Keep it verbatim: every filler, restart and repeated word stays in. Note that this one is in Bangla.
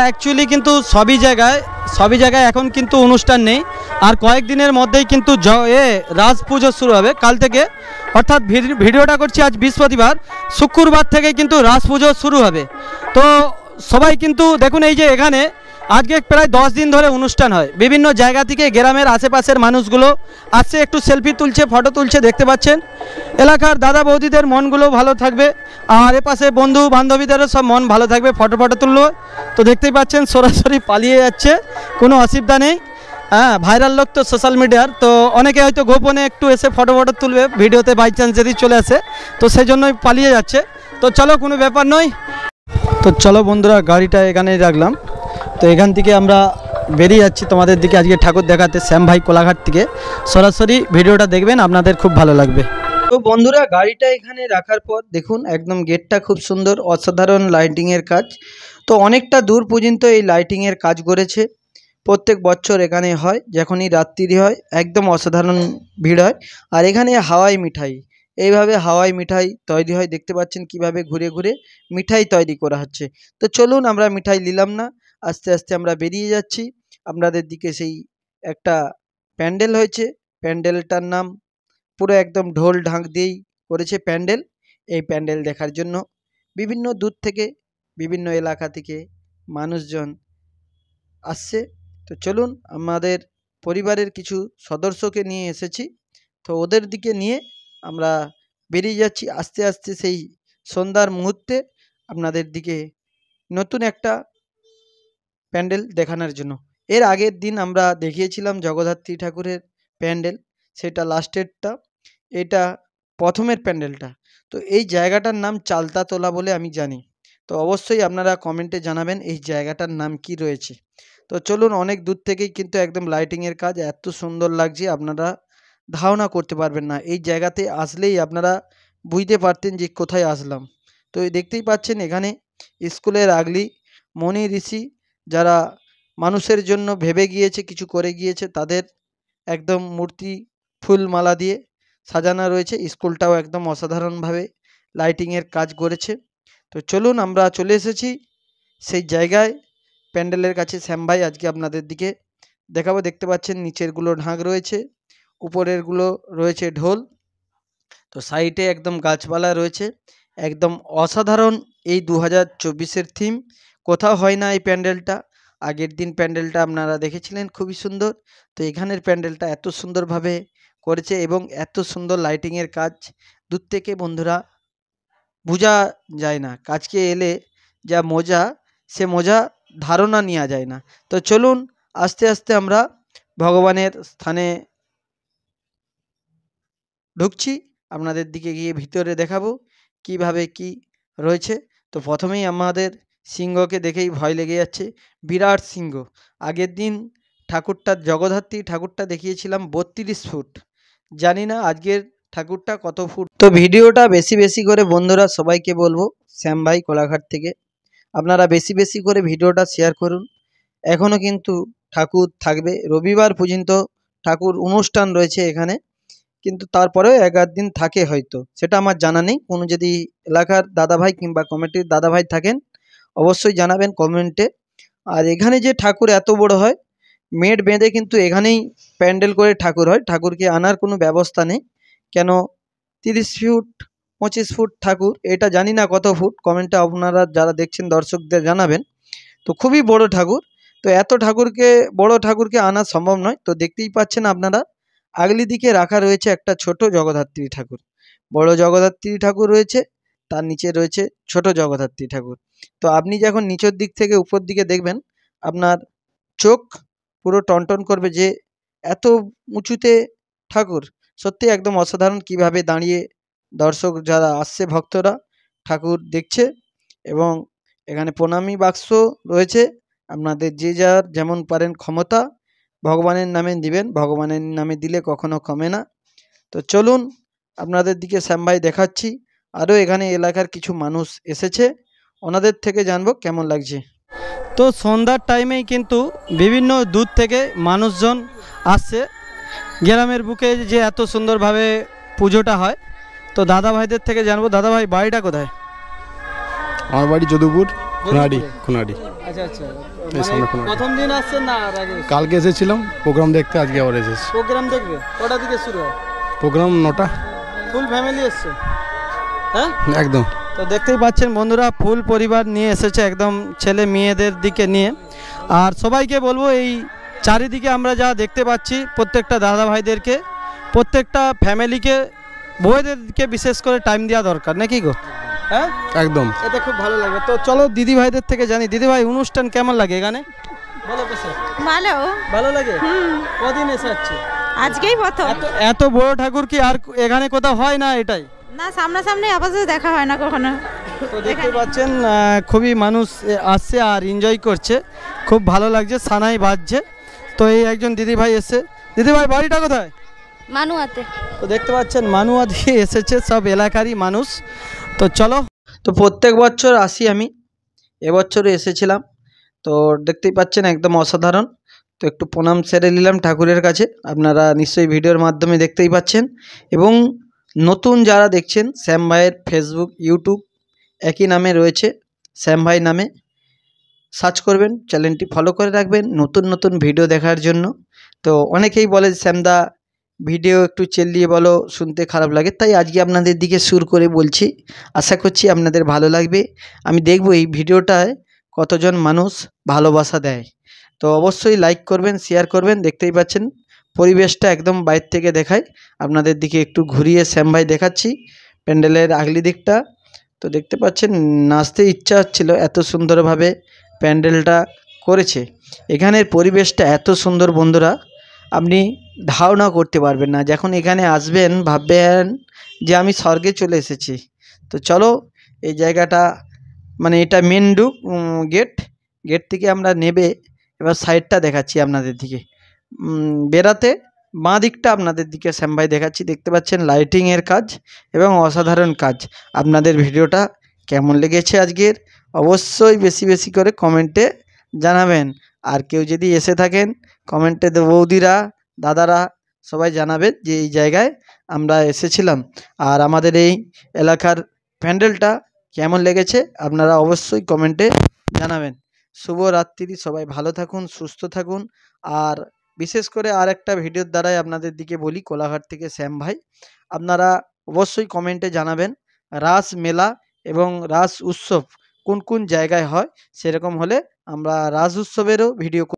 অ্যাকচুয়ালি কিন্তু সবই জায়গায় সবই জায়গায় এখন কিন্তু অনুষ্ঠান নেই, আর কয়েকদিনের মধ্যেই কিন্তু এ রাজ পুজো শুরু হবে কাল থেকে, অর্থাৎ ভিডিওটা করছি আজ বৃহস্পতিবার, শুক্রবার থেকে কিন্তু রাজ পুজো শুরু হবে। তো সবাই কিন্তু দেখুন এই যে এখানে আজকে প্রায় দশ দিন ধরে অনুষ্ঠান হয়, বিভিন্ন জায়গা থেকে গ্রামের আশেপাশের মানুষগুলো আসছে, একটু সেলফি তুলছে, ফটো তুলছে, দেখতে পাচ্ছেন। এলাকার দাদা বৌদিদের মনগুলো ভালো থাকবে, আর এপাশে বন্ধু বান্ধবীদেরও সব মন ভালো থাকবে, ফটো ফটো তুললো। তো দেখতেই পাচ্ছেন সরাসরি পালিয়ে যাচ্ছে, কোনো অসুবিধা নেই। হ্যাঁ, ভাইরাল লোক তো সোশ্যাল মিডিয়ার, তো অনেকে হয়তো গোপনে একটু এসে ফটো ফটো তুলবে ভিডিওতে, বাই চান্স যদি চলে আসে, তো সেই জন্যই পালিয়ে যাচ্ছে। তো চলো, কোনো ব্যাপার নয়। তো চলো বন্ধুরা, গাড়িটা এখানেই রাখলাম। তো এখান থেকে আমরা বেরিয়ে যাচ্ছি তোমাদের দিকে আজকে ঠাকুর দেখাতে, শ্যাম ভাই কোলাঘাট থেকে। সরাসরি ভিডিওটা দেখবেন, আপনাদের খুব ভালো লাগবে। তো বন্ধুরা, গাড়িটা এখানে রাখার পর দেখুন একদম গেটটা খুব সুন্দর, অসাধারণ লাইটিংয়ের কাজ। তো অনেকটা দূর পর্যন্ত এই লাইটিংয়ের কাজ করেছে, প্রত্যেক বছর এখানে হয়, যখনই রাত্রি হয় একদম অসাধারণ ভিড় হয়। আর এখানে হাওয়াই মিঠাই, এইভাবে হাওয়াই মিঠাই তৈরি হয়, দেখতে পাচ্ছেন কিভাবে ঘুরে ঘুরে মিঠাই তৈরি করা হচ্ছে। তো চলুন, আমরা মিঠাই নিলাম না, আস্তে আস্তে আমরা বেরিয়ে যাচ্ছি। আপনাদের দিকে সেই একটা প্যান্ডেল হয়েছে, প্যান্ডেলটার নাম পুরো একদম ঢোল ঢাক দিয়েই করেছে প্যান্ডেল। এই প্যান্ডেল দেখার জন্য বিভিন্ন দূর থেকে, বিভিন্ন এলাকা থেকে মানুষজন আসছে। তো চলুন, আমাদের পরিবারের কিছু সদস্যকে নিয়ে এসেছি, তো ওদের দিকে নিয়ে আমরা বেরিয়ে যাচ্ছি আস্তে আস্তে সেই সন্ধ্যার মুহূর্তে আপনাদের দিকে নতুন একটা প্যান্ডেল দেখানোর জন্য। এর আগের দিন আমরা দেখিয়েছিলাম জগদ্ধাত্রী ঠাকুরের প্যান্ডেল, সেটা লাস্টেরটা, এটা প্রথমের প্যান্ডেলটা। তো এই জায়গাটার নাম চালতাতলা বলে আমি জানি, তো অবশ্যই আপনারা কমেন্টে জানাবেন এই জায়গাটার নাম কি রয়েছে। তো চলুন, অনেক দূর থেকেই কিন্তু একদম লাইটিংয়ের কাজ, এত সুন্দর লাগছে আপনারা ধারণা করতে পারবেন না। এই জায়গাতে আসলেই আপনারা বুঝতে পারতেন যে কোথায় আসলাম। তো দেখতেই পাচ্ছেন এখানে স্কুলের আগলি মণি ঋষি, যারা মানুষের জন্য ভেবে গিয়েছে, কিছু করে গিয়েছে, তাদের একদম মূর্তি ফুল মালা দিয়ে সাজানো রয়েছে। স্কুলটাও একদম অসাধারণভাবে লাইটিংয়ের কাজ করেছে। তো চলুন, আমরা চলে এসেছি সেই জায়গায়, প্যান্ডেলের কাছে। শ্যাম ভাই আজকে আপনাদের দিকে দেখাবো, দেখতে পাচ্ছেন নিচেরগুলো ঢাক রয়েছে, উপরেরগুলো রয়েছে ঢোল। তো সাইডে একদম গাছপালা রয়েছে, একদম অসাধারণ এই দু হাজার চব্বিশের থিম, কোথাও হয় না এই প্যান্ডেলটা। আগের দিন প্যান্ডেলটা আপনারা দেখেছিলেন, খুবই সুন্দর। তো এখানের প্যান্ডেলটা এত সুন্দরভাবে করেছে এবং এত সুন্দর লাইটিংয়ের কাজ, দূর থেকে বন্ধুরা বোঝা যায় না, কাজকে এলে যা মজা, সে মজা ধারণা নেওয়া যায় না। তো চলুন, আস্তে আস্তে আমরা ভগবানের স্থানে ঢুকছি, আপনাদের দিকে গিয়ে ভিতরে দেখাবো কিভাবে কি রয়েছে। তো প্রথমেই আমাদের সিংহকে দেখেই ভয় লেগে যাচ্ছে, বিরাট সিংহ। আগের দিন ঠাকুরটা জগদ্ধাত্রী ঠাকুরটা দেখিয়েছিলাম বত্রিশ ফুট, জানি না আজকের ঠাকুরটা কত ফুট। তো ভিডিওটা বেশি বেশি করে বন্ধুরা সবাইকে বলবো, শ্যাম ভাই কোলাঘাট থেকে, আপনারা বেশি বেশি করে ভিডিওটা শেয়ার করুন। এখনও কিন্তু ঠাকুর থাকবে, রবিবার পর্যন্ত ঠাকুর অনুষ্ঠান রয়েছে এখানে, কিন্তু তারপরেও এক আধ দিন থাকে হয়তো, সেটা আমার জানা নেই। কোনো যদি এলাকার দাদাভাই কিংবা কমিটির দাদাভাই থাকেন অবশ্যই জানাবেন কমেন্টে। আর এখানে যে ঠাকুর এত বড় হয়, মেট বেঁধে কিন্তু এখানেই প্যান্ডেল করে ঠাকুর হয়, ঠাকুরকে আনার কোনো ব্যবস্থা নেই। কেন তিরিশ ফুট পঁচিশ ফুট ঠাকুর, এটা জানি না কত ফুট, কমেন্টে আপনারা যারা দেখছেন দর্শকদের জানাবেন। তো খুবই বড় ঠাকুর, তো এত ঠাকুরকে বড় ঠাকুরকে আনা সম্ভব নয়। তো দেখতেই পাচ্ছেন আপনারা, আগলি দিকে রাখা রয়েছে একটা ছোট জগদ্ধাত্রী ঠাকুর, বড় জগদ্ধাত্রী ঠাকুর রয়েছে, তার নিচে রয়েছে ছোট জগদ্ধাত্রী ঠাকুর। তো আপনি যখন নিচের দিক থেকে উপর দিকে দেখবেন, আপনার চোখ পুরো টনটন করবে যে এত উঁচুতে ঠাকুর, সত্যি একদম অসাধারণ। কিভাবে দাঁড়িয়ে দর্শক যারা আসছে, ভক্তরা ঠাকুর দেখছে, এবং এখানে প্রণামী বাক্স রয়েছে, আপনাদের যে যার যেমন পারেন ক্ষমতা ভগবানের নামে দিবেন, ভগবানের নামে দিলে কখনো কমে না। তো চলুন, আপনাদের দিকে শ্যাম ভাই দেখাচ্ছি, আরও এখানে এলাকার কিছু মানুষ এসেছে, ওনাদের থেকে জানবো কেমন লাগছে। তো সন্ধ্যার টাইমেই কিন্তু বিভিন্ন দূর থেকে মানুষজন আসছে, গ্রামের বুকে যে এত সুন্দরভাবে পুজোটা হয়। তো দাদা ভাইদের থেকে জানবো, দাদা ভাই বাড়িটা কোথায়? আমার বাড়ি যদুপুর। খুনাডি খুনাডি আচ্ছা আচ্ছা, এই সামনে মানে খুনাডি। প্রথম দিন আসছেন না আর আগে? কালকে এসেছিলাম প্রোগ্রাম দেখতে, আজকে আবার এসেছি। প্রোগ্রাম দেখবে কটা থেকে শুরু হয়? প্রোগ্রাম নটা। ফুল ফ্যামিলি এসছে? হ্যাঁ একদম। তো দেখতেই পাচ্ছেন বন্ধুরা, ফুল পরিবার নিয়ে এসেছে, একদম ছেলে মেয়েদের দিকে নিয়ে। আর সবাইকে বলবো, এই চারিদিকে আমরা যা দেখতে পাচ্ছি, প্রত্যেকটা দাদা ভাইদেরকে, প্রত্যেকটা ফ্যামিলিকে, বউদেরকে বিশেষ করে টাইম দেওয়া দরকার, নাকি গো? হ্যাঁ একদম। এতে খুব ভালো লাগবে। তো চলো দিদি ভাইদের থেকে জানি, দিদি ভাই অনুষ্ঠান কেমন লাগে এখানে? ভালো পেছে? ভালো। ভালো লাগে? কদিন এসে যাচ্ছে? আজকেই প্রথম। এত এত বড় ঠাকুর কি আর এখানে কোথাও হয় না? এটাই না, সামনাসামনি আপাতত দেখা হয় না কখনো। তো দেখতে পাচ্ছেন আহ, খুবই মানুষ এ, আসছে আর এনজয় করছে, খুব ভালো লাগছে, সানাই বাজছে। তো এই একজন দিদি ভাই এসে, দিদি ভাই বাড়িটা কোথায়? মানুয়াতে। তো দেখতে পাচ্ছেন মানুয়া দিয়ে এসেছে সব এলাকারই মানুষ। তো চলো, তো প্রত্যেক বছর আসি আমি, এবছরও এসেছিলাম। তো দেখতেই পাচ্ছেন একদম অসাধারণ। তো একটু প্রণাম সেরে নিলাম ঠাকুরের কাছে, আপনারা নিশ্চয়ই ভিডিওর মাধ্যমে দেখতেই পাচ্ছেন। এবং নতুন যারা দেখছেন, শ্যাম ভাইয়ের ফেসবুক ইউটিউব একই নামে রয়েছে, শ্যাম ভাই নামে সার্চ করবেন, চ্যানেলটি ফলো করে রাখবেন নতুন নতুন ভিডিও দেখার জন্য। তো অনেকেই বলে শ্যামদা ভিডিও একটু চেল্লিয়ে বলো, শুনতে খারাপ লাগে, তাই আজকে আপনাদের দিকে সুর করে বলছি। আশা করছি আপনাদের ভালো লাগবে। আমি দেখব এই ভিডিওটায় কতজন মানুষ ভালোবাসা দেয়। তো অবশ্যই লাইক করবেন, শেয়ার করবেন। দেখতেই পাচ্ছেন পরিবেশটা একদম বাইরে থেকে দেখাই, আপনাদের দিকে একটু ঘুরিয়ে শ্যাম ভাই দেখাচ্ছি প্যান্ডেলের আগলি দিকটা। তো দেখতে পাচ্ছেন নাচতে ইচ্ছা হচ্ছিল, এত সুন্দরভাবে প্যান্ডেলটা করেছে। এখানের পরিবেশটা এত সুন্দর বন্ধুরা, আপনি ধারণা করতে পারবেন না। যখন এখানে আসবেন ভাববেন যে আমি স্বর্গে চলে এসেছি। তো চলো, এই জায়গাটা মানে এটা মেন ডু গেট, গেট থেকে আমরা নেবে এবার সাইডটা দেখাচ্ছি আপনাদের দিকে, বেরাতে বাঁ দিকটা আপনাদের দিকে শ্যাম ভাই দেখাচ্ছি। দেখতে পাচ্ছেন লাইটিংয়ের কাজ এবং অসাধারণ কাজ। আপনাদের ভিডিওটা কেমন লেগেছে আজকের, অবশ্যই বেশি বেশি করে কমেন্টে জানাবেন। আর কেউ যদি এসে থাকেন কমেন্টে, বৌদিরা দাদারা সবাই জানাবেন যে এই জায়গায় আমরা এসেছিলাম। আর আমাদের এই এলাকার প্যান্ডেলটা কেমন লেগেছে আপনারা অবশ্যই কমেন্টে জানাবেন। শুভরাত্রি, সবাই ভালো থাকুন, সুস্থ থাকুন। আর বিশেষ করে আর একটা ভিডিওর দ্বারাই আপনাদের দিকে বলি, কোলাঘাট থেকে শ্যাম ভাই, আপনারা অবশ্যই কমেন্টে জানাবেন রাস মেলা এবং রাস উৎসব কোন কোন জায়গায় হয়। সেরকম হলে আমরা রাস উৎসবেরও ভিডিও